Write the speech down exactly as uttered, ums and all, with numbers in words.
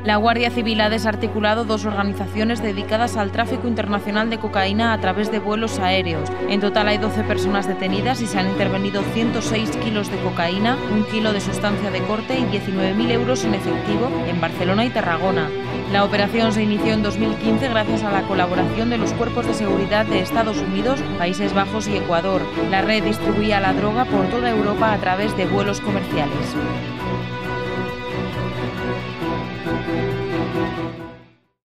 La Guardia Civil ha desarticulado dos organizaciones dedicadas al tráfico internacional de cocaína a través de vuelos aéreos. En total hay doce personas detenidas y se han intervenido ciento seis kilos de cocaína, un kilo de sustancia de corte y diecinueve mil euros en efectivo en Barcelona y Tarragona. La operación se inició en dos mil quince gracias a la colaboración de los cuerpos de seguridad de Estados Unidos, Países Bajos y Ecuador. La red distribuía la droga por toda Europa a través de vuelos comerciales.